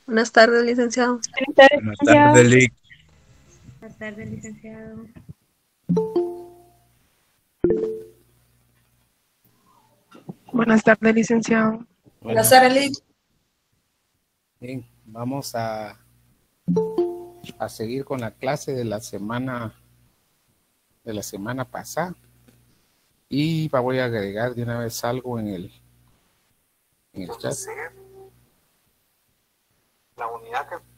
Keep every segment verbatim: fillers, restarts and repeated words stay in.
Buenas tardes, licenciado. Buenas tardes, Buenas licenciado. tardes, Lick. Buenas tardes, licenciado. Buenas tardes, licenciado. Buenas Buenas tardes, tardes. Liz. Bien, vamos a, a seguir con la clase de la semana de la semana pasada y voy a agregar de una vez algo en el, en el chat. La unidad que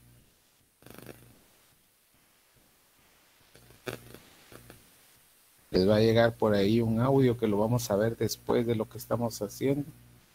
les va a llegar por ahí un audio que lo vamos a ver después de lo que estamos haciendo.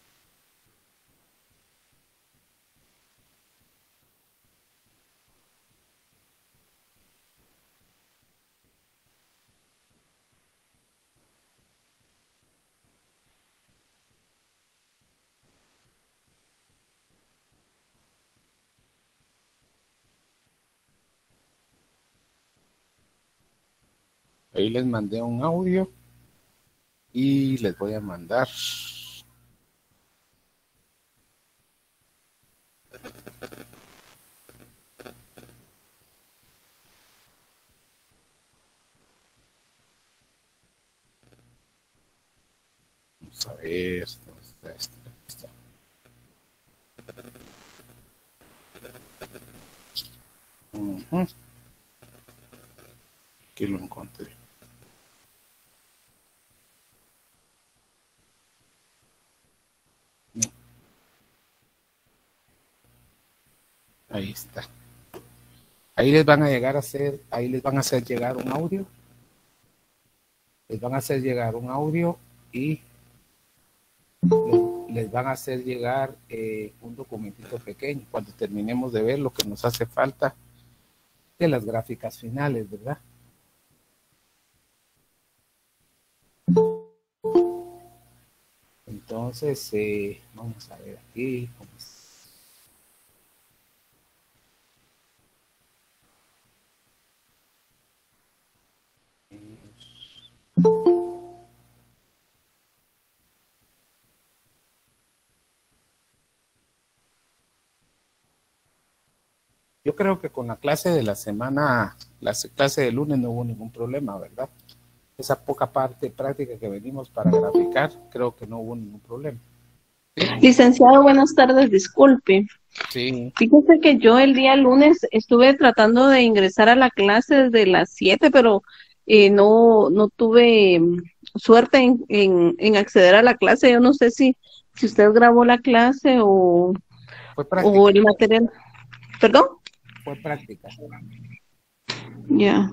Ahí les mandé un audio y les voy a mandar. Vamos a ver. ¿Dónde está esto? Aquí está. Ujú. Aquí lo encontré. Ahí está. Ahí les van a llegar a hacer, ahí les van a hacer llegar un audio. Les van a hacer llegar un audio y les, les van a hacer llegar eh, un documentito pequeño cuando terminemos de ver lo que nos hace falta de las gráficas finales, ¿verdad? Entonces, eh, vamos a ver aquí. Cómo es. Yo creo que con la clase de la semana, la clase de lunes no hubo ningún problema, ¿verdad? Esa poca parte práctica que venimos para graficar, creo que no hubo ningún problema. ¿Sí? Licenciado, buenas tardes, disculpe. Sí. Fíjese que yo el día lunes estuve tratando de ingresar a la clase desde las siete, pero eh, no, no tuve mm, suerte en, en, en acceder a la clase. Yo no sé si, si usted grabó la clase o, Fue o práctica, el material. ¿Perdón? fue práctica. Ya.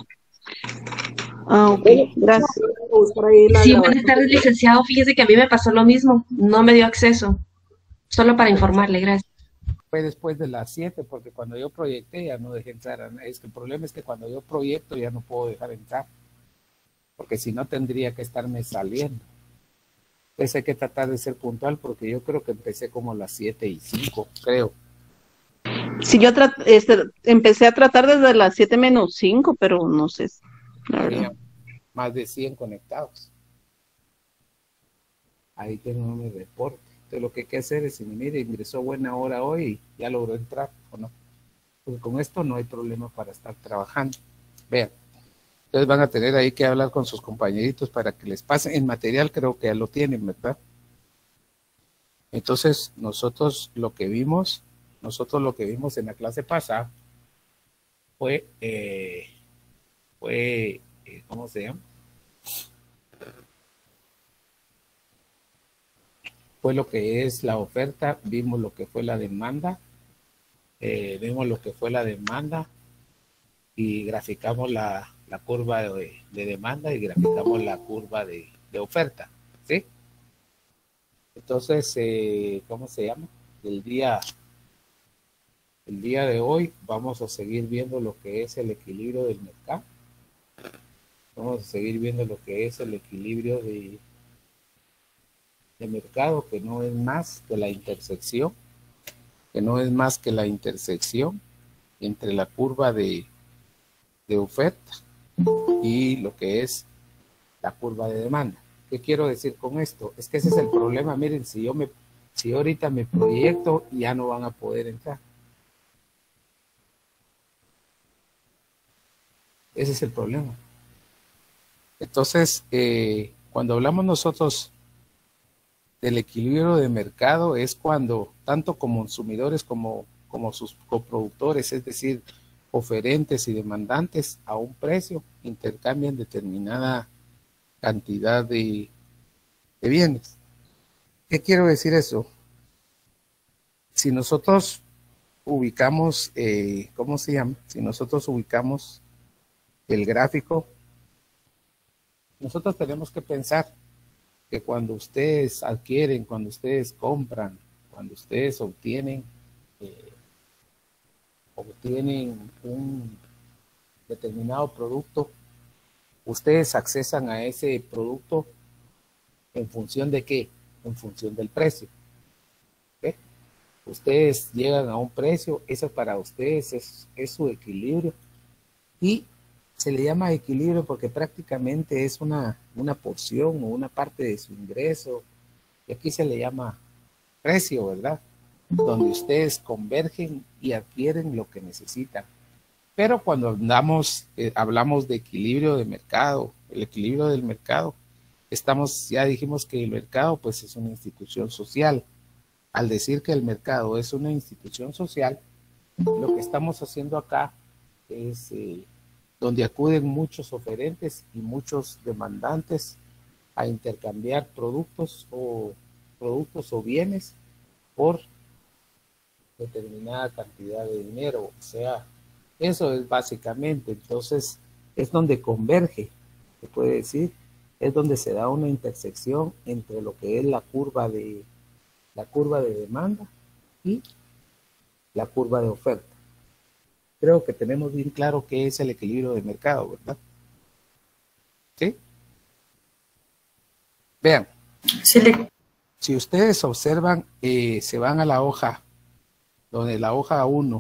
Ah, ok, gracias. Buscar ahí la Sí, buenas grabación. tardes, licenciado. Fíjese que a mí me pasó lo mismo. No me dio acceso. Solo para informarle, gracias. Fue después de las siete, porque cuando yo proyecté ya no dejé entrar. Es que el problema es que cuando yo proyecto ya no puedo dejar entrar, porque si no tendría que estarme saliendo. Entonces hay que tratar de ser puntual, porque yo creo que empecé como a las siete y cinco, creo. Si yo tra- este, empecé a tratar desde las siete menos cinco, pero no sé, la verdad. Tenía más de cien conectados. Ahí tengo mi reporte. Entonces lo que hay que hacer es, si mire, ingresó buena hora hoy y ya logró entrar, ¿o no? Porque con esto no hay problema para estar trabajando. Vean. Entonces van a tener ahí que hablar con sus compañeritos para que les pasen. En material creo que ya lo tienen, ¿verdad? Entonces nosotros lo que vimos, nosotros lo que vimos en la clase pasada fue, eh, fue, eh, ¿cómo se llama? Fue lo que es la oferta, vimos lo que fue la demanda, eh, vimos lo que fue la demanda y graficamos la, la curva de, de demanda y graficamos la curva de, de oferta, ¿sí? Entonces, eh, ¿cómo se llama? El día, el día de hoy vamos a seguir viendo lo que es el equilibrio del mercado. Vamos a seguir viendo lo que es el equilibrio de, de mercado, que no es más que la intersección, que no es más que la intersección entre la curva de, de oferta y lo que es la curva de demanda. ¿Qué quiero decir con esto? Es que ese es el problema. Miren, si yo me, si yo ahorita me proyecto, ya no van a poder entrar. Ese es el problema. Entonces, eh, cuando hablamos nosotros del equilibrio de mercado, es cuando tanto como consumidores como, como sus coproductores, es decir, oferentes y demandantes a un precio, intercambian determinada cantidad de, de bienes. ¿Qué quiero decir eso? Si nosotros ubicamos, eh, ¿cómo se llama? Si nosotros ubicamos el gráfico, nosotros tenemos que pensar que cuando ustedes adquieren, cuando ustedes compran, cuando ustedes obtienen, eh, obtienen un determinado producto, ustedes accesan a ese producto en función de qué, en función del precio. ¿Okay? Ustedes llegan a un precio, eso para ustedes es, es su equilibrio, y se le llama equilibrio porque prácticamente es una, una porción o una parte de su ingreso, y aquí se le llama precio, ¿verdad? Donde ustedes convergen y adquieren lo que necesitan. Pero cuando andamos, eh, hablamos de equilibrio de mercado, el equilibrio del mercado, estamos, ya dijimos que el mercado pues es una institución social. Al decir que el mercado es una institución social, lo que estamos haciendo acá es eh, donde acuden muchos oferentes y muchos demandantes a intercambiar productos o productos o bienes por determinada cantidad de dinero. O sea, eso es básicamente, entonces es donde converge, se puede decir, es donde se da una intersección entre lo que es la curva de la curva de demanda y la curva de oferta. Creo que tenemos bien claro qué es el equilibrio de mercado, ¿verdad? ¿Sí? Vean. Sí, le- Si ustedes observan, eh, se van a la hoja, donde la hoja uno,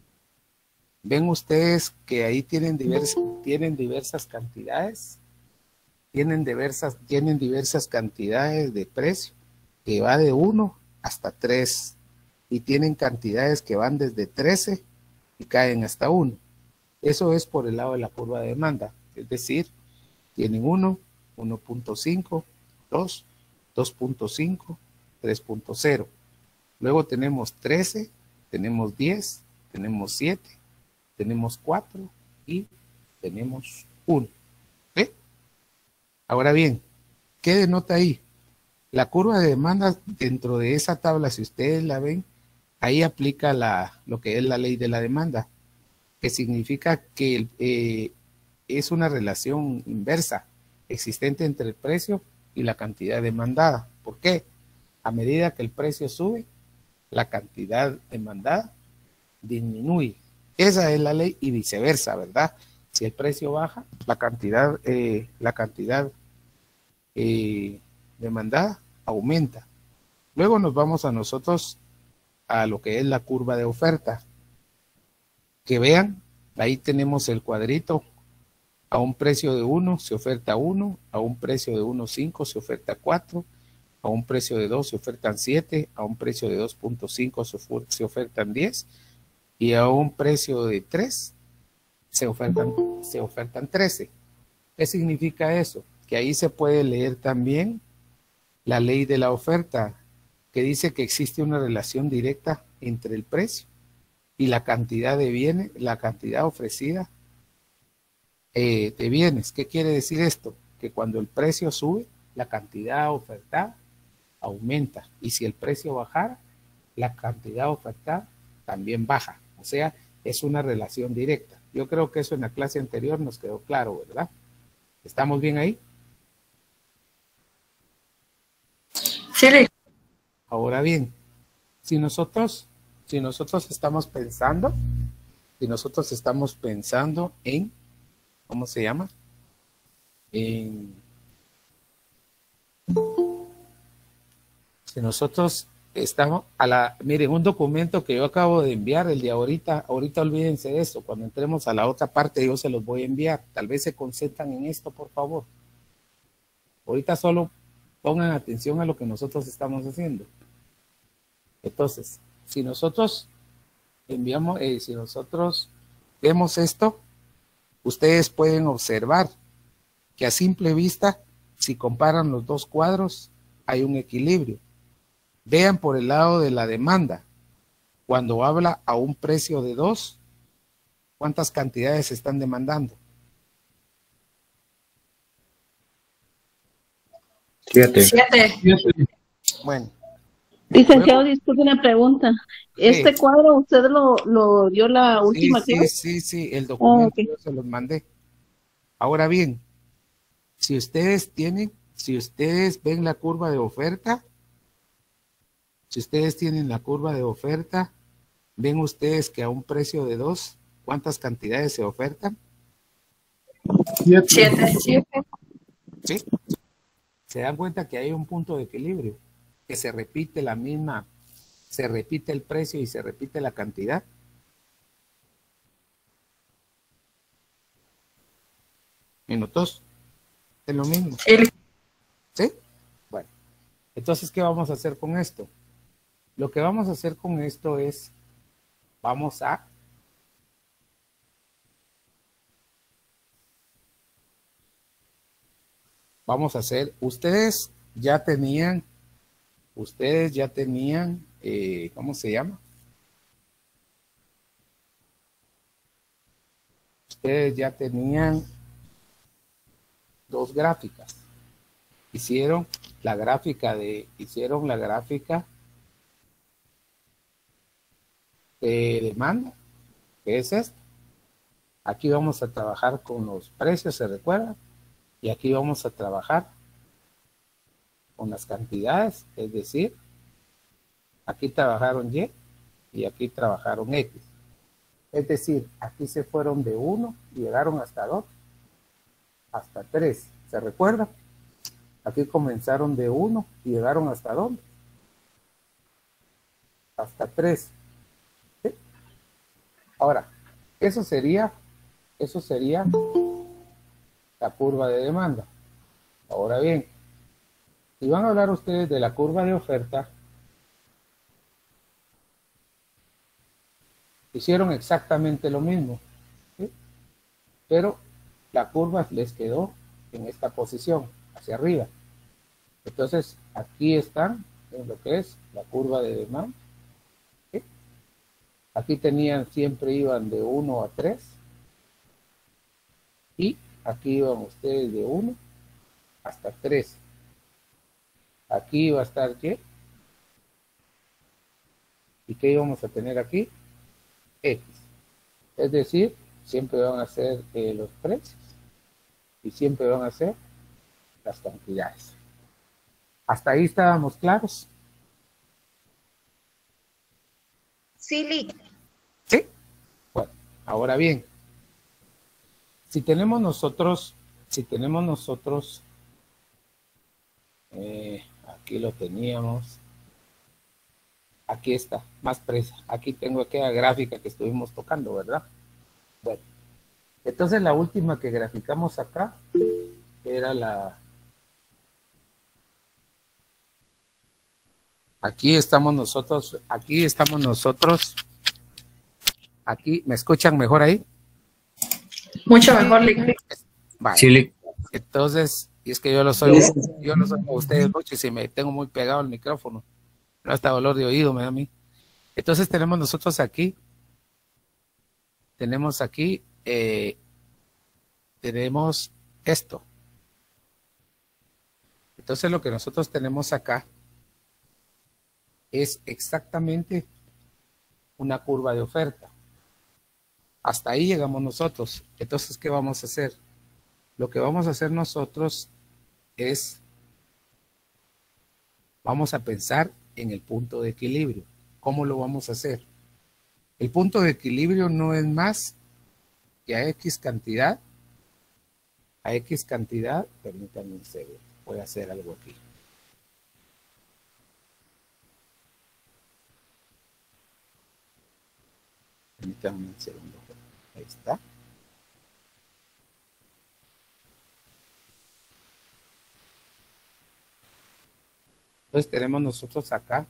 ven ustedes que ahí tienen diversas, tienen diversas cantidades, tienen diversas, tienen diversas cantidades de precio, que va de uno hasta tres, y tienen cantidades que van desde trece y caen hasta uno. Eso es por el lado de la curva de demanda, es decir, tienen uno, uno punto cinco, dos, dos punto cinco, tres punto cero. Luego tenemos trece, tenemos diez, tenemos siete, tenemos cuatro y tenemos uno. ¿Sí? Ahora bien, ¿qué denota ahí? La curva de demanda dentro de esa tabla, si ustedes la ven, ahí aplica la, lo que es la ley de la demanda, que significa que eh, es una relación inversa existente entre el precio y la cantidad demandada. ¿Por qué? A medida que el precio sube, la cantidad demandada disminuye. Esa es la ley y viceversa, ¿verdad? Si el precio baja, la cantidad, eh, la cantidad eh, demandada aumenta. Luego nos vamos a nosotros a lo que es la curva de oferta. Que vean, ahí tenemos el cuadrito. A un precio de uno se oferta uno, a un precio de uno punto cinco se oferta cuatro, a un precio de dos se ofertan siete, a un precio de dos punto cinco se, se ofertan diez, y a un precio de tres se ofertan, se ofertan trece. ¿Qué significa eso? Que ahí se puede leer también la ley de la oferta, que dice que existe una relación directa entre el precio y la cantidad de bienes, la cantidad ofrecida eh, de bienes. ¿Qué quiere decir esto? Que cuando el precio sube, la cantidad ofertada aumenta, y si el precio bajara, la cantidad ofertada también baja. O sea, es una relación directa. Yo creo que eso en la clase anterior nos quedó claro, ¿verdad? ¿Estamos bien ahí? sí, le- Ahora bien, si nosotros, si nosotros estamos pensando, si nosotros estamos pensando en, ¿cómo se llama? En, si nosotros estamos a la, miren, un documento que yo acabo de enviar, el de ahorita, ahorita olvídense de eso, cuando entremos a la otra parte yo se los voy a enviar, tal vez se concentran en esto, por favor. Ahorita solo pongan atención a lo que nosotros estamos haciendo. Entonces, si nosotros enviamos, eh, si nosotros vemos esto, ustedes pueden observar que a simple vista, si comparan los dos cuadros, hay un equilibrio. Vean por el lado de la demanda. Cuando habla a un precio de dos, ¿cuántas cantidades se están demandando? Siete. Siete. Bueno. Licenciado, Luego, disculpe una pregunta. ¿Este sí, cuadro usted lo, lo dio la sí, última sí, clase? sí, sí, el Ah, documento ok. yo se los mandé. Ahora bien, si ustedes tienen, si ustedes ven la curva de oferta, si ustedes tienen la curva de oferta, ven ustedes que a un precio de dos, ¿cuántas cantidades se ofertan? Siete. Siete. ¿Sí? Se dan cuenta que hay un punto de equilibrio, que se repite la misma, se repite el precio y se repite la cantidad. Minutos, es lo mismo. El- ¿Sí? Bueno, entonces, ¿qué vamos a hacer con esto? Lo que vamos a hacer con esto es, vamos a vamos a hacer, ustedes ya tenían, ustedes ya tenían, eh, ¿cómo se llama? Ustedes ya tenían dos gráficas. Hicieron la gráfica de, hicieron la gráfica de demanda, que es esta. Aquí vamos a trabajar con los precios, ¿se recuerdan? Y aquí vamos a trabajar con las cantidades, es decir, aquí trabajaron Y y aquí trabajaron X. Es decir, aquí se fueron de uno y llegaron hasta dos, hasta tres. ¿Se recuerda? Aquí comenzaron de uno y llegaron hasta dónde? Hasta tres. ¿Sí? Ahora, eso sería, eso sería la curva de demanda. Ahora bien, si van a hablar ustedes de la curva de oferta, hicieron exactamente lo mismo, ¿sí? Pero la curva les quedó en esta posición, hacia arriba. Entonces, aquí están en lo que es la curva de demanda. ¿Sí? Aquí tenían, siempre iban de uno a tres. Y aquí iban ustedes de uno hasta tres. Aquí iba a estar Y. ¿Y qué íbamos a tener aquí? X. Es decir, siempre van a ser eh, los precios y siempre van a ser las cantidades. ¿Hasta ahí estábamos claros? Sí, Lee. ¿Sí? Bueno, ahora bien, si tenemos nosotros, si tenemos nosotros, eh, aquí lo teníamos, aquí está, más presa, aquí tengo aquella gráfica que estuvimos tocando, ¿verdad? Bueno, entonces la última que graficamos acá era la... Aquí estamos nosotros, aquí estamos nosotros, aquí, ¿me escuchan mejor ahí? Mucho mejor, Lick. Vale. Sí, Entonces, y es que yo lo soy, yo lo soy a ustedes mucho y si me tengo muy pegado el micrófono, no hasta dolor de oído me da a mí. Entonces tenemos nosotros aquí, tenemos aquí, eh, tenemos esto. Entonces lo que nosotros tenemos acá es exactamente una curva de oferta. Hasta ahí llegamos nosotros. Entonces, ¿qué vamos a hacer? Lo que vamos a hacer nosotros es, vamos a pensar en el punto de equilibrio. ¿Cómo lo vamos a hacer? El punto de equilibrio no es más que a X cantidad, a X cantidad, permítanme un segundo, voy a hacer algo aquí. Permítanme un segundo. Ahí está. Entonces tenemos nosotros acá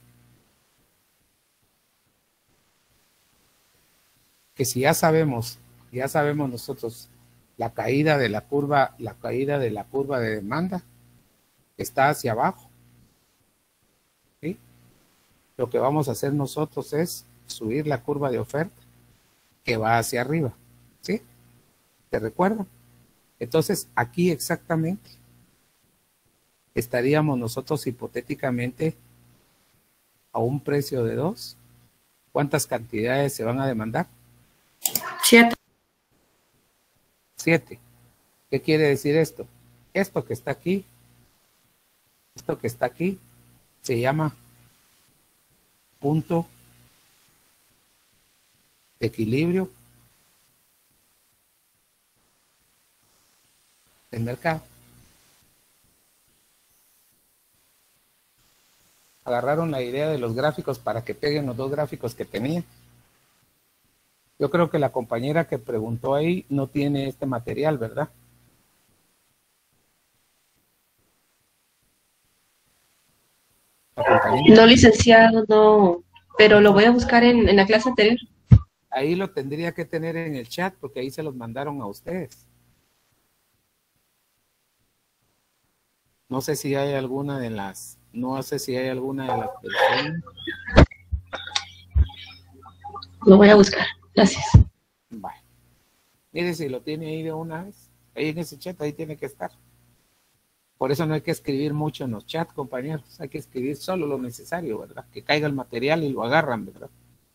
que si ya sabemos, ya sabemos nosotros La caída de la curva, la caída de la curva de demanda está hacia abajo. ¿Sí? Lo que vamos a hacer nosotros es subir la curva de oferta que va hacia arriba. ¿Sí? ¿Te recuerdan? Entonces, aquí exactamente estaríamos nosotros hipotéticamente a un precio de dos. ¿Cuántas cantidades se van a demandar? Siete. Siete. ¿Qué quiere decir esto? Esto que está aquí, esto que está aquí, se llama punto de equilibrio del mercado. Agarraron la idea de los gráficos para que peguen los dos gráficos que tenía. Yo creo que la compañera que preguntó ahí no tiene este material, ¿verdad? La compañera. No, licenciado, no. Pero lo voy a buscar en, en la clase anterior. Ahí lo tendría que tener en el chat porque ahí se los mandaron a ustedes. No sé si hay alguna de las, no sé si hay alguna de las personas. Lo voy a buscar. Gracias. Vale. Mire si lo tiene ahí de una vez. Ahí en ese chat, ahí tiene que estar. Por eso no hay que escribir mucho en los chats, compañeros. Hay que escribir solo lo necesario, ¿verdad? Que caiga el material y lo agarran, ¿verdad?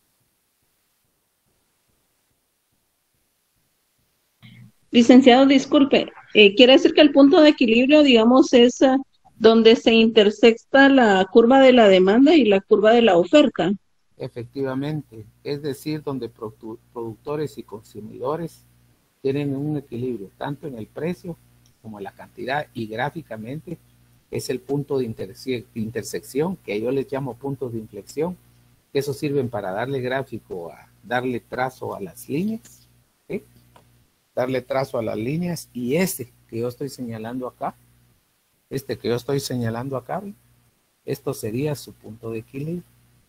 Licenciado, disculpe, eh, quiere decir que el punto de equilibrio, digamos, es ah, donde se intersecta la curva de la demanda y la curva de la oferta. Efectivamente. Es decir, donde produ- productores y consumidores tienen un equilibrio, tanto en el precio como en la cantidad, y gráficamente es el punto de interse- intersección, que yo les llamo puntos de inflexión, que eso sirven para darle gráfico, a darle trazo a las líneas, ¿sí? Darle trazo a las líneas, y este que yo estoy señalando acá, este que yo estoy señalando acá, ¿ve? Esto sería su punto de equilibrio.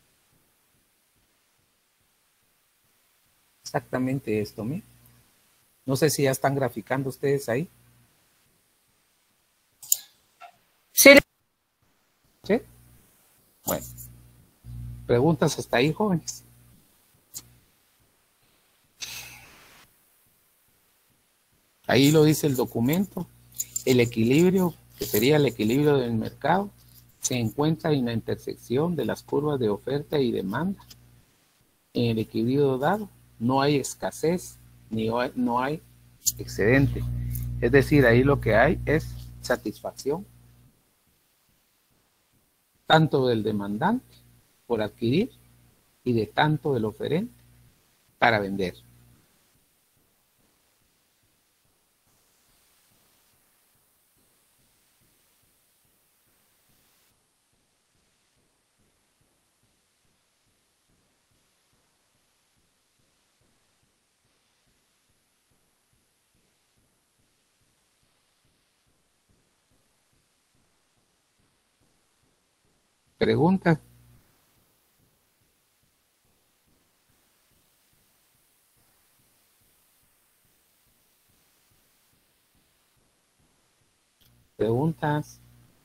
Exactamente esto, ¿me? No sé si ya están graficando ustedes ahí. Sí. ¿Sí? Bueno. ¿Preguntas hasta ahí, jóvenes? Ahí lo dice el documento. El equilibrio, que sería el equilibrio del mercado, se encuentra en la intersección de las curvas de oferta y demanda. En el equilibrio dado, no hay escasez ni hay- no hay excedente. Es decir, ahí lo que hay es satisfacción, tanto del demandante por adquirir y de tanto del oferente para vender. ¿Preguntas? ¿Preguntas?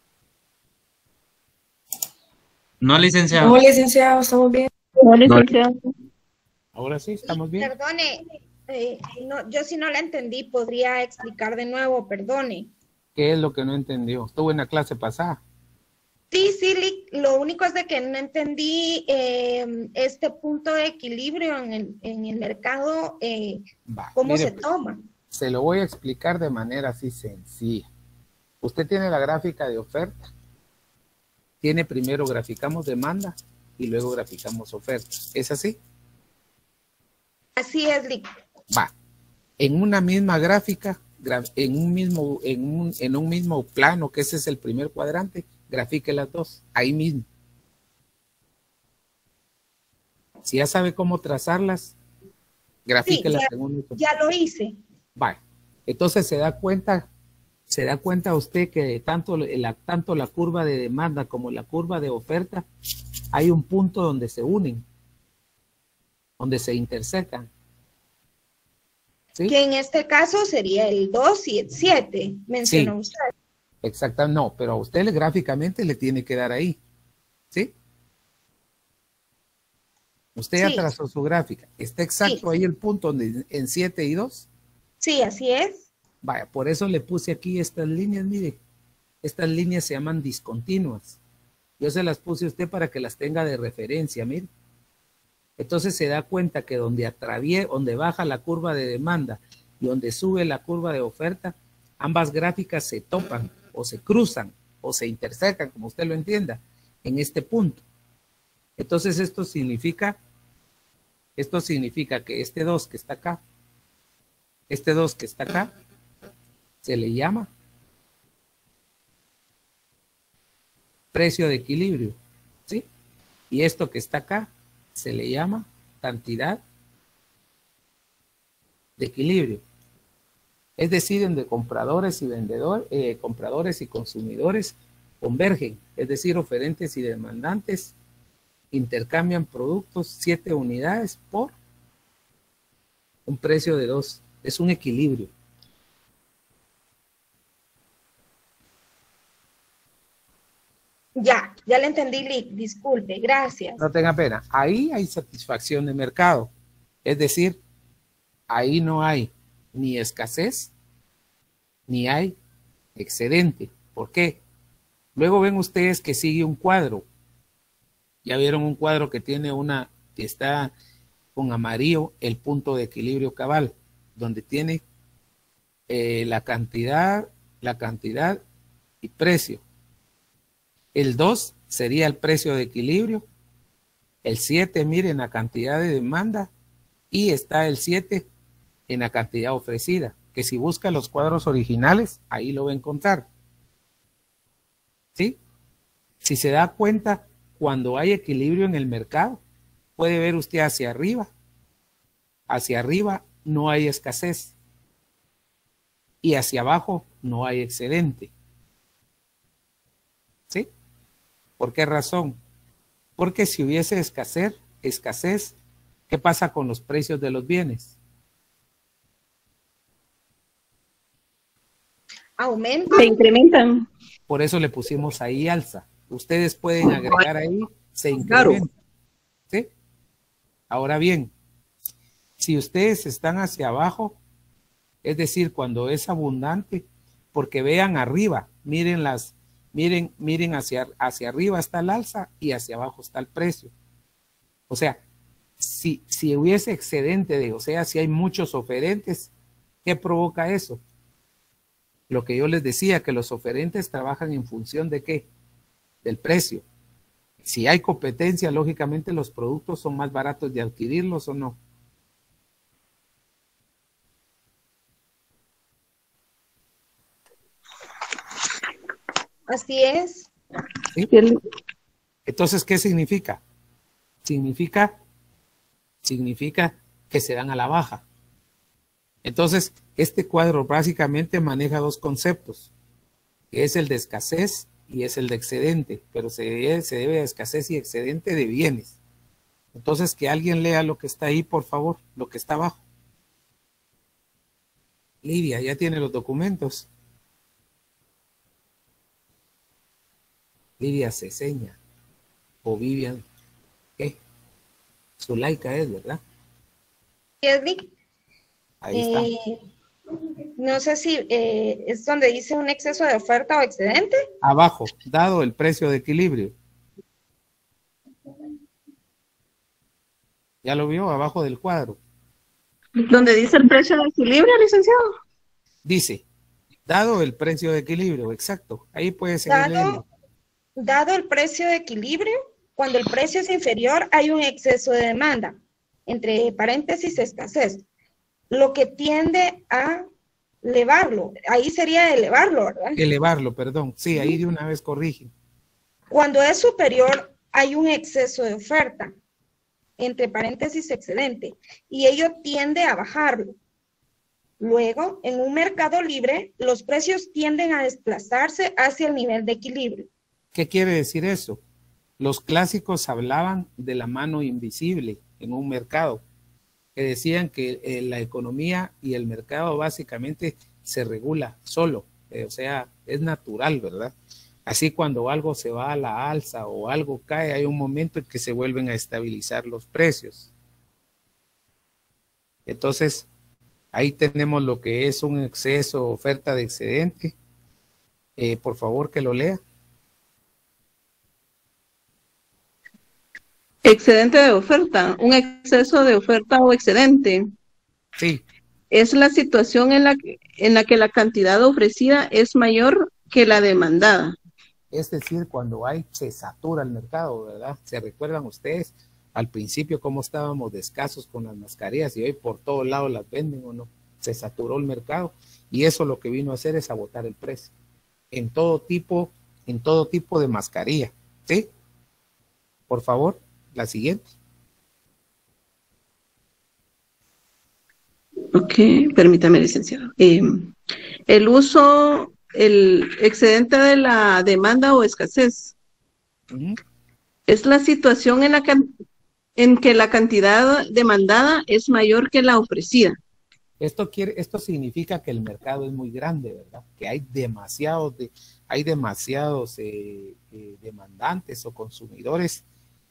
No, licenciado. No, licenciado, estamos bien. No, licenciado. Ahora sí, Y estamos bien. perdone, eh, no, yo si no la entendí, podría explicar de nuevo, perdone. ¿Qué es lo que no entendió? Estuvo en la clase pasada. Sí, sí, Li- lo único es de que no entendí eh, este punto de equilibrio en el, en el mercado, eh, Va, cómo mire, se pues, toma. se lo voy a explicar de manera así sencilla. Usted tiene la gráfica de oferta. Tiene primero graficamos demanda y luego graficamos oferta. ¿Es así? Así es, Li. Va. En una misma gráfica, gra- en un mismo, en un, en un mismo plano, que ese es el primer cuadrante, grafique las dos, ahí mismo. Si ya sabe cómo trazarlas, grafique Sí, la ya, segunda. ya lo hice. Va. Entonces se da cuenta, se da cuenta usted que tanto la, tanto la curva de demanda como la curva de oferta, hay un punto donde se unen, donde se intersecan. ¿Sí? Que en este caso sería el dos y el siete, mencionó Sí. usted. Exacto, no, pero a usted le, gráficamente le tiene que dar ahí. ¿Sí? Usted ya Sí, trazó su gráfica. ¿Está exacto sí, ahí el punto donde, en siete y dos? sí, así es. Vaya, por eso le puse aquí estas líneas, mire. Estas líneas se llaman discontinuas. Yo se las puse a usted para que las tenga de referencia, mire. Entonces se da cuenta que donde atravie, donde baja la curva de demanda y donde sube la curva de oferta, ambas gráficas se topan o se cruzan o se intersecan, como usted lo entienda, en este punto. Entonces esto significa, esto significa que este dos que está acá, este dos que está acá, se le llama precio de equilibrio, ¿sí? Y esto que está acá se le llama cantidad de equilibrio. Es decir, donde compradores y vendedores, eh, compradores y consumidores convergen, es decir, oferentes y demandantes intercambian productos siete unidades por un precio de dos. Es un equilibrio. Ya, ya le entendí, Lick, disculpe, gracias. No tenga pena. Ahí hay satisfacción de mercado. Es decir, ahí no hay ni escasez, ni hay excedente. ¿Por qué? Luego ven ustedes que sigue un cuadro. Ya vieron un cuadro que tiene una, que está con amarillo el punto de equilibrio cabal, donde tiene eh, la cantidad, la cantidad y precio. El dos sería el precio de equilibrio. El siete, miren la cantidad de demanda. Y está el siete en la cantidad ofrecida. Que si busca los cuadros originales, ahí lo va a encontrar. ¿Sí? Si se da cuenta, cuando hay equilibrio en el mercado, puede ver usted hacia arriba. Hacia arriba no hay escasez. Y hacia abajo no hay excedente. ¿Sí? ¿Por qué razón? Porque si hubiese escasez, escasez, ¿qué pasa con los precios de los bienes? Aumenta. Se incrementan. Por eso le pusimos ahí alza. Ustedes pueden agregar ahí, se Claro. incrementa. ¿Sí? Ahora bien, si ustedes están hacia abajo, es decir, cuando es abundante, porque vean arriba, miren las, miren, miren hacia, hacia arriba está el alza y hacia abajo está el precio. O sea, si, si hubiese excedente de, o sea, si hay muchos oferentes, ¿qué provoca eso? Lo que yo les decía, que los oferentes trabajan en función de qué? Del precio. Si hay competencia, lógicamente los productos son más baratos de adquirirlos o no. Así es. ¿Sí? Entonces, ¿qué significa? Significa, significa que se dan a la baja. Entonces, este cuadro básicamente maneja dos conceptos, que es el de escasez y es el de excedente, pero se debe, se debe a escasez y excedente de bienes. Entonces, que alguien lea lo que está ahí, por favor, lo que está abajo. Lidia, ya tiene los documentos. Lidia Ceseña o Vivian, ¿qué? Zulaika es, ¿verdad? Lick. Ahí está. Eh, no sé si eh, es donde dice un exceso de oferta o excedente. Abajo, dado el precio de equilibrio. ¿Ya lo vio? Abajo del cuadro. Donde dice el precio de equilibrio, licenciado. Dice, dado el precio de equilibrio, exacto. Ahí puede seguir Dado, leyendo. dado el precio de equilibrio, cuando el precio es inferior hay un exceso de demanda, entre paréntesis escasez, lo que tiende a elevarlo. Ahí sería elevarlo, ¿verdad? Elevarlo, perdón. Sí, ahí de una vez corrigen. Cuando es superior hay un exceso de oferta, entre paréntesis excedente, y ello tiende a bajarlo. Luego, en un mercado libre, los precios tienden a desplazarse hacia el nivel de equilibrio. ¿Qué quiere decir eso? Los clásicos hablaban de la mano invisible en un mercado. que decían que eh, la economía y el mercado básicamente se regula solo, eh, o sea, es natural, ¿verdad? Así cuando algo se va a la alza o algo cae, hay un momento en que se vuelven a estabilizar los precios. Entonces, ahí tenemos lo que es un exceso, oferta de excedente. Eh, por favor, que lo lea. Excedente de oferta, un exceso de oferta o excedente. Sí. Es la situación en la que, en la que la cantidad ofrecida es mayor que la demandada. Es decir, cuando hay, se satura el mercado, ¿verdad? ¿Se recuerdan ustedes al principio cómo estábamos de escasos con las mascarillas y hoy por todos lados las venden o no? Se saturó el mercado y eso lo que vino a hacer es agotar el precio en todo tipo, en todo tipo de mascarilla, ¿sí? Por favor, la siguiente. Ok, permítame, licenciado. Eh, el uso, el excedente de la demanda o escasez. Uh-huh. Es la situación en la que, en que la cantidad demandada es mayor que la ofrecida. Esto quiere, esto significa que el mercado es muy grande, ¿verdad? Que hay demasiados, de, hay demasiados eh, eh, demandantes o consumidores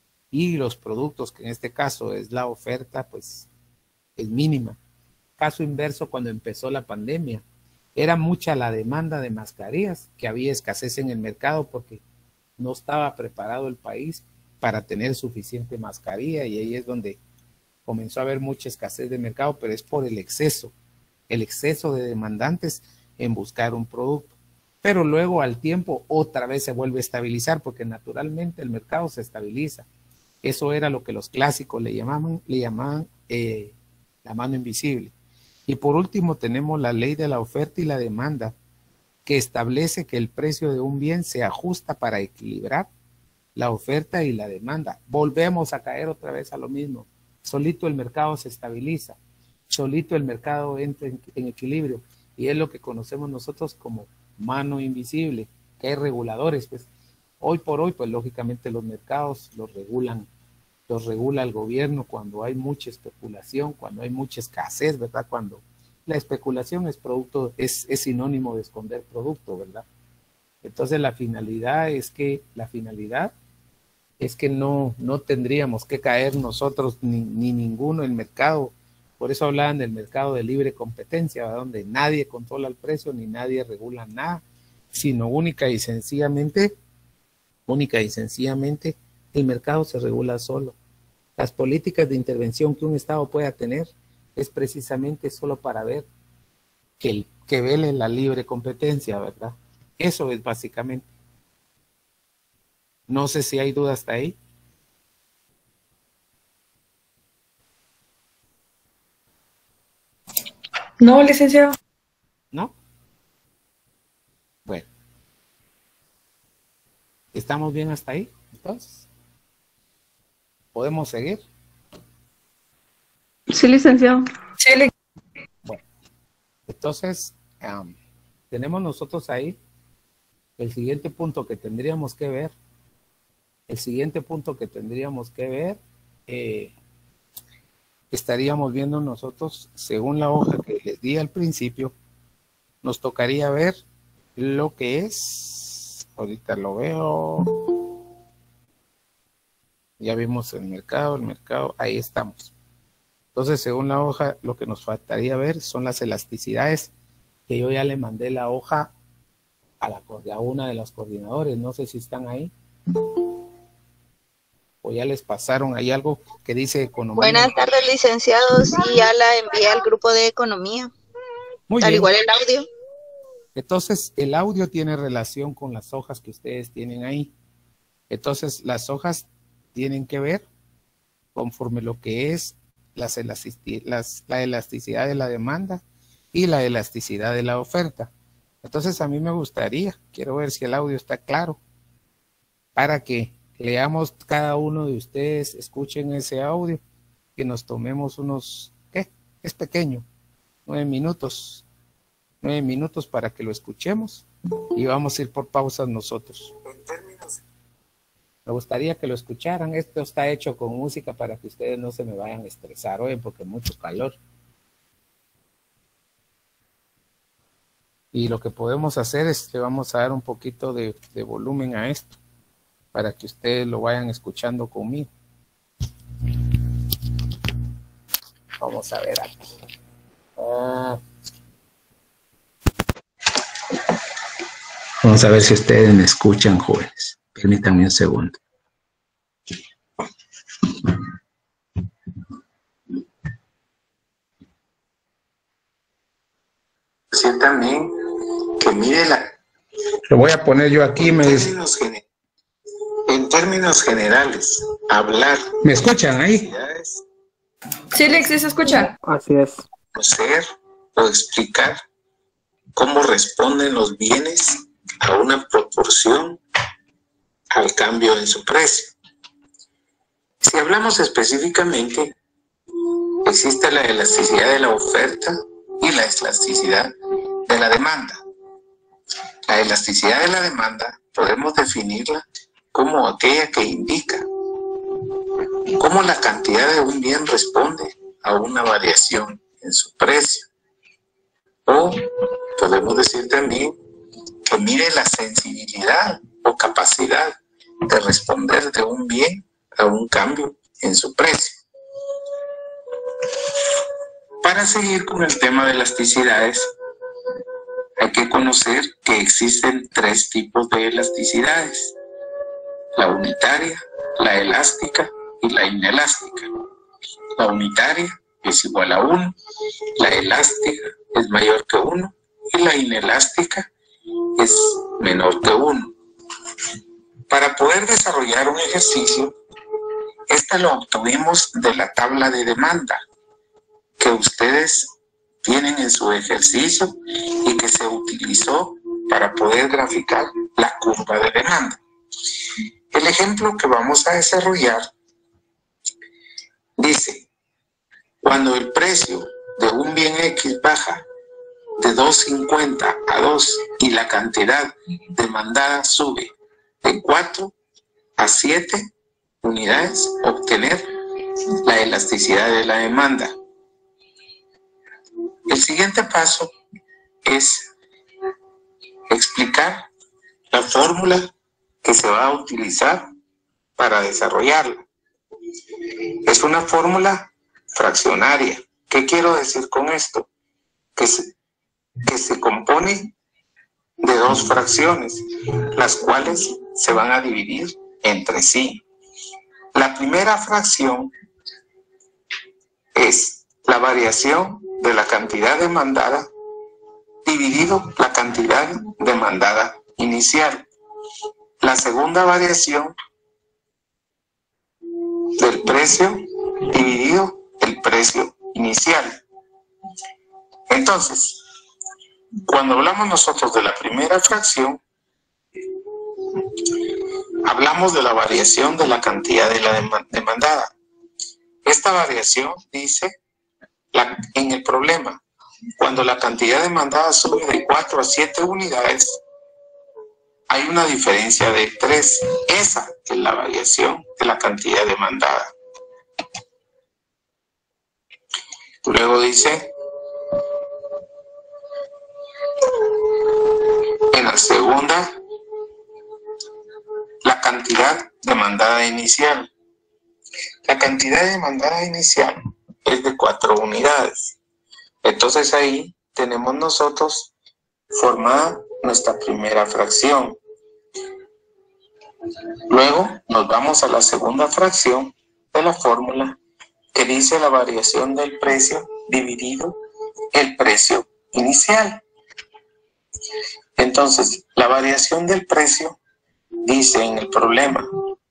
y los productos, que en este caso es la oferta, pues es mínima. Caso inverso, cuando empezó la pandemia, era mucha la demanda de mascarillas, que había escasez en el mercado porque no estaba preparado el país para tener suficiente mascarilla y ahí es donde comenzó a haber mucha escasez de mercado, pero es por el exceso, el exceso de demandantes en buscar un producto. Pero luego al tiempo otra vez se vuelve a estabilizar porque naturalmente el mercado se estabiliza. Eso era lo que los clásicos le llamaban, le llamaban eh, la mano invisible. Y por último tenemos la ley de la oferta y la demanda, que establece que el precio de un bien se ajusta para equilibrar la oferta y la demanda. Volvemos a caer otra vez a lo mismo. Solito el mercado se estabiliza, solito el mercado entra en, en equilibrio y es lo que conocemos nosotros como mano invisible, que hay reguladores. Pues hoy por hoy, pues lógicamente los mercados los regulan, los regula el gobierno cuando hay mucha especulación, cuando hay mucha escasez, ¿verdad? Cuando la especulación es producto, es, es sinónimo de esconder producto, ¿verdad? Entonces la finalidad es que, la finalidad es que no, no tendríamos que caer nosotros ni, ni ninguno en el mercado. Por eso hablaban del mercado de libre competencia, ¿verdad? Donde nadie controla el precio ni nadie regula nada, sino única y sencillamente, única y sencillamente, el mercado se regula solo. Las políticas de intervención que un Estado pueda tener es precisamente solo para ver que, el, que vele la libre competencia, ¿verdad? Eso es básicamente. No sé si hay dudas hasta ahí. No, licenciado. ¿No? Bueno. ¿Estamos bien hasta ahí? Entonces, ¿podemos seguir? Sí, licenciado. Sí, li- Bueno, entonces, um, tenemos nosotros ahí el siguiente punto que tendríamos que ver. El siguiente punto que tendríamos que ver, eh, estaríamos viendo nosotros, según la hoja que les di al principio, nos tocaría ver lo que es, ahorita lo veo, ya vimos el mercado, el mercado, ahí estamos. Entonces, según la hoja, lo que nos faltaría ver son las elasticidades, que yo ya le mandé la hoja a, la, a una de las coordinadores, no sé si están ahí. O ya les pasaron, hay algo que dice economía. Buenas tardes, licenciados, y ya la envié al grupo de economía. Muy Al bien. igual el audio. Entonces, el audio tiene relación con las hojas que ustedes tienen ahí. Entonces, las hojas tienen que ver conforme lo que es las elastici- las, la elasticidad de la demanda y la elasticidad de la oferta. Entonces, a mí me gustaría, quiero ver si el audio está claro, para que leamos cada uno de ustedes, escuchen ese audio, que nos tomemos unos, ¿qué? Es pequeño, nueve minutos, nueve minutos para que lo escuchemos y vamos a ir por pausas nosotros. En términos, Me gustaría que lo escucharan. Esto está hecho con música para que ustedes no se me vayan a estresar hoy porque mucho calor. Y lo que podemos hacer es que vamos a dar un poquito de, de volumen a esto para que ustedes lo vayan escuchando conmigo. Vamos a ver aquí. Ah. Vamos a ver si ustedes me escuchan, jóvenes. Permítanme un segundo. Sí, también que mire la... Lo voy a poner yo aquí. En, me términos, gener... en términos generales, hablar... ¿Me escuchan ahí? Sí, Lexi, se escucha. Así es. Conocer o explicar cómo responden los bienes a una proporción al cambio en su precio. Si hablamos específicamente, existe la elasticidad de la oferta y la elasticidad de la demanda. La elasticidad de la demanda podemos definirla como aquella que indica cómo la cantidad de un bien responde a una variación en su precio. O podemos decir también que mide la sensibilidad o capacidad de responder de un bien a un cambio en su precio. Para seguir con el tema de elasticidades, hay que conocer que existen tres tipos de elasticidades: la unitaria, la elástica y la inelástica. La unitaria es igual a uno, la elástica es mayor que uno y la inelástica es menor que uno. Para poder desarrollar un ejercicio, este lo obtuvimos de la tabla de demanda que ustedes tienen en su ejercicio y que se utilizó para poder graficar la curva de demanda. El ejemplo que vamos a desarrollar dice: cuando el precio de un bien X baja de dos cincuenta a dos y la cantidad demandada sube de cuatro a siete unidades, obtener la elasticidad de la demanda. El siguiente paso es explicar la fórmula que se va a utilizar para desarrollarla. Es una fórmula fraccionaria. ¿Qué quiero decir con esto? Que se, que se compone de dos fracciones, las cuales se van a dividir entre sí. La primera fracción es la variación de la cantidad demandada dividido la cantidad demandada inicial. La segunda variación del precio dividido el precio inicial. Entonces, cuando hablamos nosotros de la primera fracción, hablamos de la variación de la cantidad de la demandada. Esta variación dice la, en el problema, cuando la cantidad demandada sube de cuatro a siete unidades, hay una diferencia de tres. Esa es la variación de la cantidad demandada. Luego dice, en la segunda, la cantidad demandada inicial. La cantidad demandada inicial es de cuatro unidades. Entonces ahí tenemos nosotros formada nuestra primera fracción. Luego nos vamos a la segunda fracción de la fórmula, que dice la variación del precio dividido el precio inicial. Entonces, la variación del precio dice en el problema,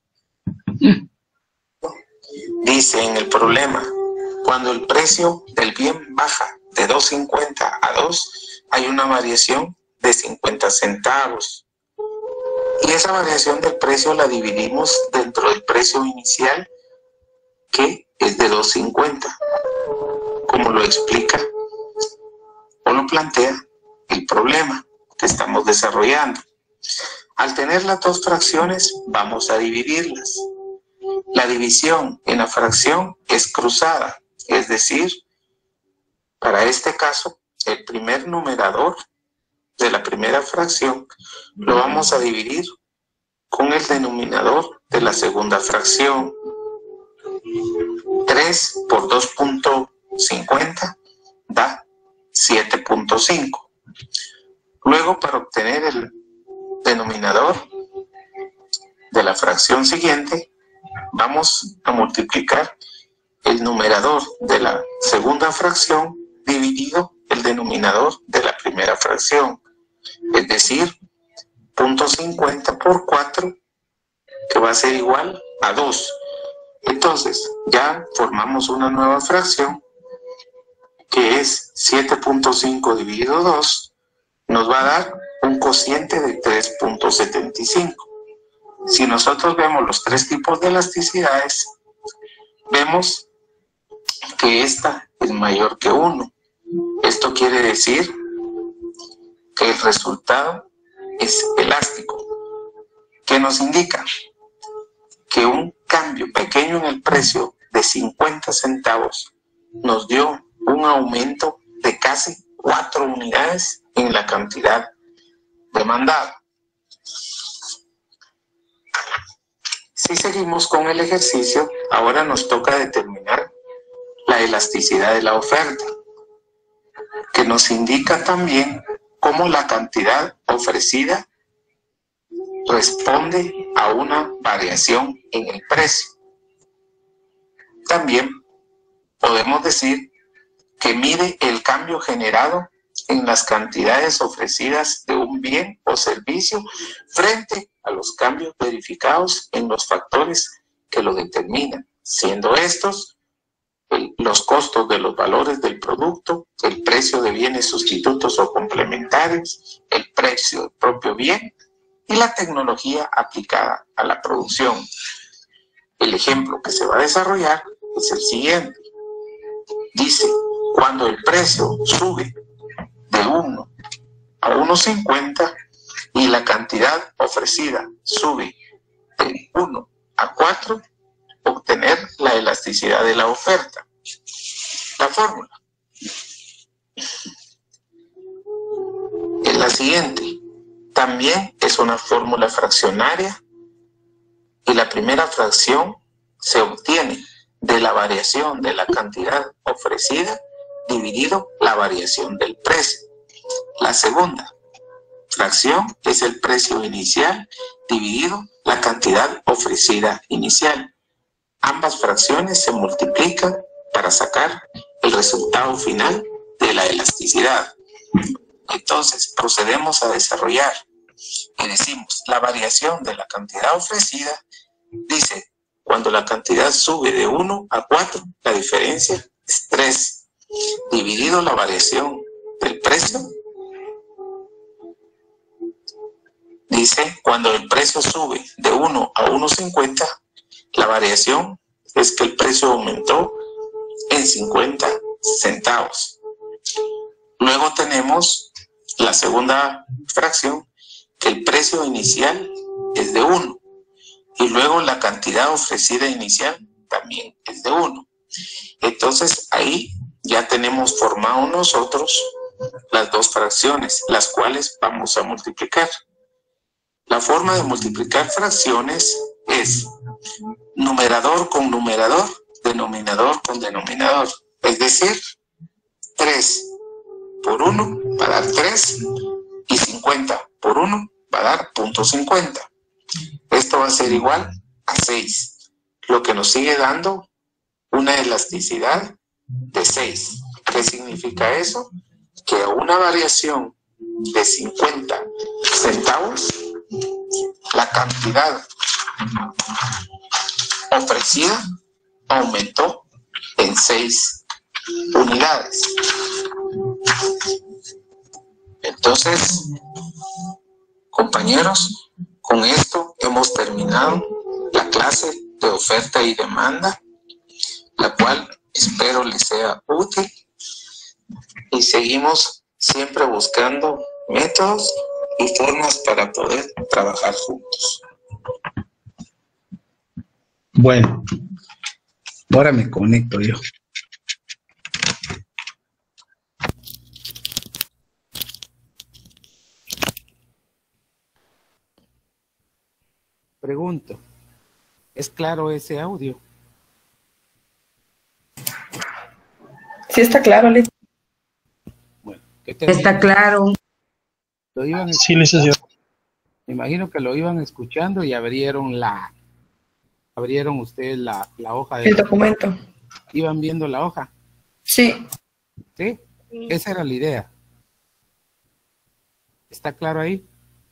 dice en el problema, cuando el precio del bien baja de dos cincuenta a dos, hay una variación de cincuenta centavos. Y esa variación del precio la dividimos dentro del precio inicial, que es de dos cincuenta, como lo explica o lo plantea el problema que estamos desarrollando. Al tener las dos fracciones, vamos a dividirlas. La división en la fracción es cruzada, es decir, para este caso, el primer numerador de la primera fracción lo vamos a dividir con el denominador de la segunda fracción. tres por dos punto cincuenta da siete punto cinco. Luego, para obtener el denominador de la fracción siguiente, vamos a multiplicar el numerador de la segunda fracción dividido el denominador de la primera fracción, es decir, punto cincuenta por cuatro, que va a ser igual a dos. Entonces, ya formamos una nueva fracción, que es siete punto cinco dividido dos, nos va a dar un cociente de tres punto setenta y cinco. Si nosotros vemos los tres tipos de elasticidades, vemos que esta es mayor que uno. Esto quiere decir que el resultado es elástico. ¿Qué nos indica? Que un cambio pequeño en el precio de cincuenta centavos nos dio un aumento de casi cuatro unidades en la cantidad demandada. Si seguimos con el ejercicio, ahora nos toca determinar la elasticidad de la oferta, que nos indica también cómo la cantidad ofrecida responde a una variación en el precio. También podemos decir que mide el cambio generado en las cantidades ofrecidas de un bien o servicio frente a los cambios verificados en los factores que lo determinan, siendo estos el, los costos de los valores del producto, el precio de bienes sustitutos o complementarios, el precio del propio bien y la tecnología aplicada a la producción. El ejemplo que se va a desarrollar es el siguiente. Dice, cuando el precio sube de uno a uno cincuenta y la cantidad ofrecida sube de uno a cuatro, obtener la elasticidad de la oferta. La fórmula es la siguiente. También es una fórmula fraccionaria y la primera fracción se obtiene de la variación de la cantidad ofrecida dividido la variación del precio. La segunda fracción es el precio inicial dividido la cantidad ofrecida inicial. Ambas fracciones se multiplican para sacar el resultado final de la elasticidad. Entonces, procedemos a desarrollar y decimos, la variación de la cantidad ofrecida, dice, cuando la cantidad sube de uno a cuatro, la diferencia es tres, dividido la variación del precio. Dice, cuando el precio sube de uno a uno cincuenta, la variación es que el precio aumentó en cincuenta centavos. Luego tenemos la segunda fracción, que el precio inicial es de uno. Y luego la cantidad ofrecida inicial también es de uno. Entonces ahí ya tenemos formado nosotros las dos fracciones, las cuales vamos a multiplicar. La forma de multiplicar fracciones es numerador con numerador, denominador con denominador. Es decir, tres por uno va a dar tres y cincuenta por uno va a dar punto cincuenta. Esto va a ser igual a seis, lo que nos sigue dando una elasticidad de seis. ¿Qué significa eso? Que a una variación de cincuenta centavos, la cantidad ofrecida aumentó en seis unidades. Entonces, compañeros, con esto hemos terminado la clase de oferta y demanda, la cual espero les sea útil, y seguimos siempre buscando métodos y formas para poder trabajar juntos. Bueno, ahora me conecto yo. Pregunto, ¿es claro ese audio? Sí, está claro, Lic. Bueno, ¿qué te Está claro. Lo iban Sí, licenciado. Me imagino que lo iban escuchando y abrieron la, abrieron ustedes la, la hoja de El documento. Iban viendo la hoja. Sí. ¿Sí? Esa era la idea. ¿Está claro ahí?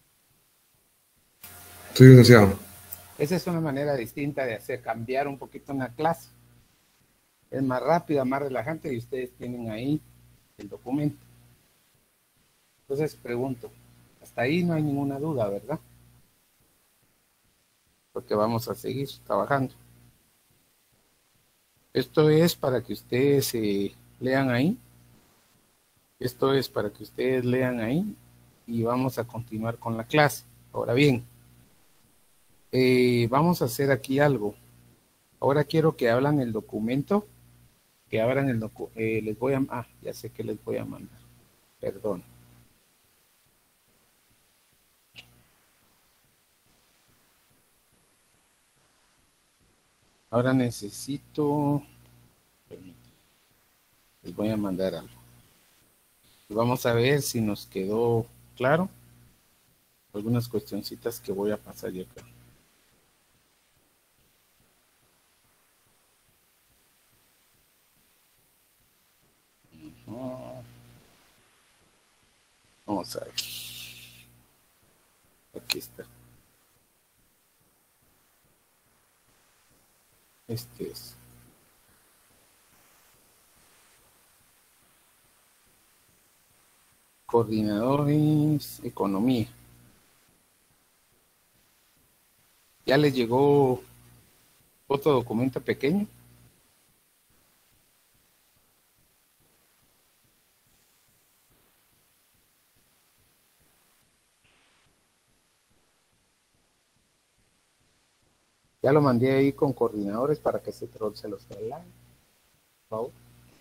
Sí, licenciado. Esa es una manera distinta de hacer cambiar un poquito una clase. Es más rápida, más relajante y ustedes tienen ahí el documento. Entonces pregunto, hasta ahí no hay ninguna duda, ¿verdad? Porque vamos a seguir trabajando. Esto es para que ustedes eh, lean ahí. Esto es para que ustedes lean ahí y vamos a continuar con la clase. Ahora bien, eh, vamos a hacer aquí algo. Ahora quiero que abran el documento, que abran el documento. Eh, les voy a, ah, ya sé que les voy a mandar. Perdón. Ahora necesito, les voy a mandar algo. Vamos a ver si nos quedó claro algunas cuestioncitas que voy a pasar yo acá. Vamos a ver. Aquí está. Este es. Coordinadores, economía. ¿Ya les llegó otro documento pequeño? Ya lo mandé ahí con coordinadores para que se, se los trasladen. Por favor.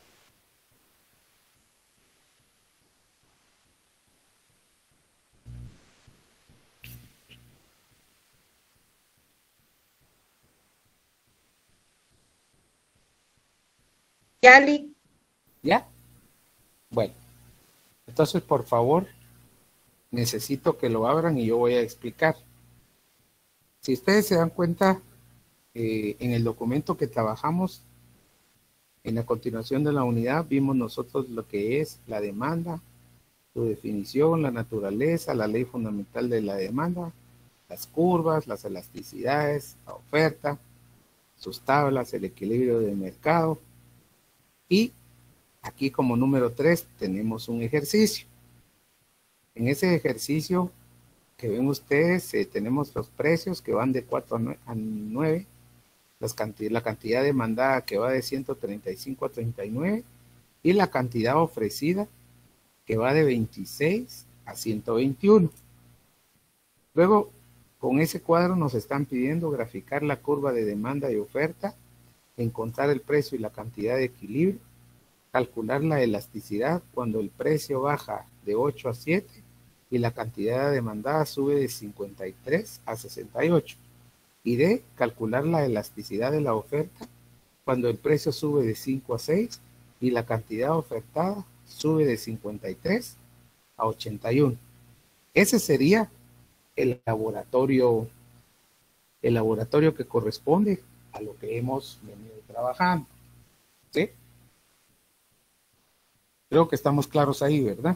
Yali. ¿Ya? Bueno, entonces por favor, necesito que lo abran y yo voy a explicar. Si ustedes se dan cuenta, eh, en el documento que trabajamos, en la continuación de la unidad, vimos nosotros lo que es la demanda, su definición, la naturaleza, la ley fundamental de la demanda, las curvas, las elasticidades, la oferta, sus tablas, el equilibrio del mercado. Y aquí como número tres tenemos un ejercicio. En ese ejercicio que ven ustedes, eh, tenemos los precios que van de cuatro a nueve, las cantidad, la cantidad demandada que va de ciento treinta y cinco a treinta y nueve y la cantidad ofrecida que va de veintiséis a ciento veintiuno. Luego, con ese cuadro nos están pidiendo graficar la curva de demanda y oferta, encontrar el precio y la cantidad de equilibrio, calcular la elasticidad cuando el precio baja de ocho a siete y la cantidad demandada sube de cincuenta y tres a sesenta y ocho. Y D, calcular la elasticidad de la oferta cuando el precio sube de cinco a seis y la cantidad ofertada sube de cincuenta y tres a ochenta y uno. Ese sería el laboratorio, el laboratorio que corresponde a lo que hemos venido trabajando. ¿Sí? Creo que estamos claros ahí, ¿verdad?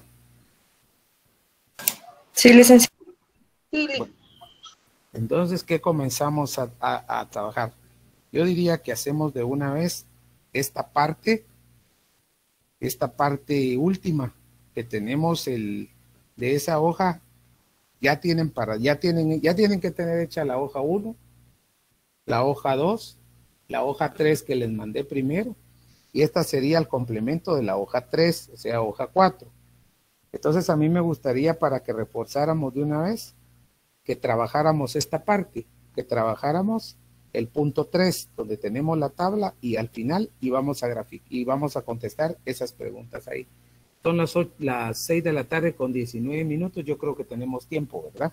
Sí, licenciado. Bueno, entonces, ¿qué comenzamos a, a, a trabajar? Yo diría que hacemos de una vez esta parte, esta parte última que tenemos el, de esa hoja. Ya tienen para, ya tienen, ya tienen que tener hecha la hoja uno, la hoja dos, la hoja tres que les mandé primero, y esta sería el complemento de la hoja tres, o sea, hoja cuatro. Entonces a mí me gustaría, para que reforzáramos de una vez, que trabajáramos esta parte, que trabajáramos el punto tres, donde tenemos la tabla, y al final íbamos a graficar y vamos a contestar esas preguntas ahí. Son las, ocho, las seis de la tarde con diecinueve minutos, yo creo que tenemos tiempo, ¿verdad?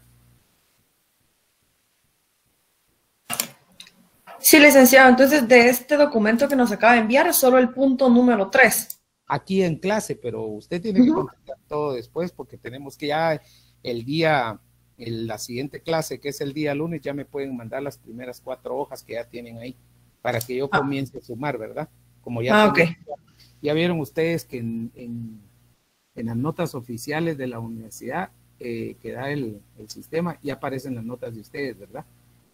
Sí, licenciado. Entonces, de este documento que nos acaba de enviar, es solo el punto número tres. Aquí en clase, pero usted tiene que contestar todo después, porque tenemos que ya el día, el, la siguiente clase, que es el día lunes, ya me pueden mandar las primeras cuatro hojas que ya tienen ahí, para que yo comience ah. a sumar, ¿verdad? Como ya, ah, okay. ya, ya vieron ustedes que en, en, en las notas oficiales de la universidad eh, que da el, el sistema, ya aparecen las notas de ustedes, ¿verdad?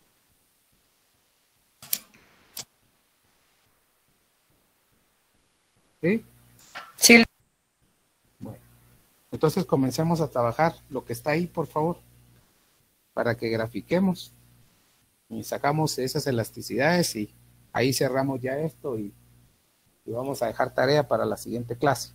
¿Sí? Sí. Bueno, entonces comencemos a trabajar lo que está ahí, por favor, para que grafiquemos y sacamos esas elasticidades y ahí cerramos ya esto y, y vamos a dejar tarea para la siguiente clase.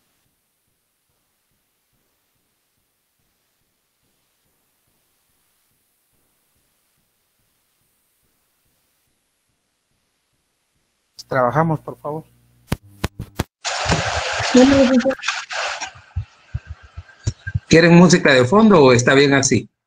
Trabajamos, por favor. ¿Quieren música de fondo o está bien así?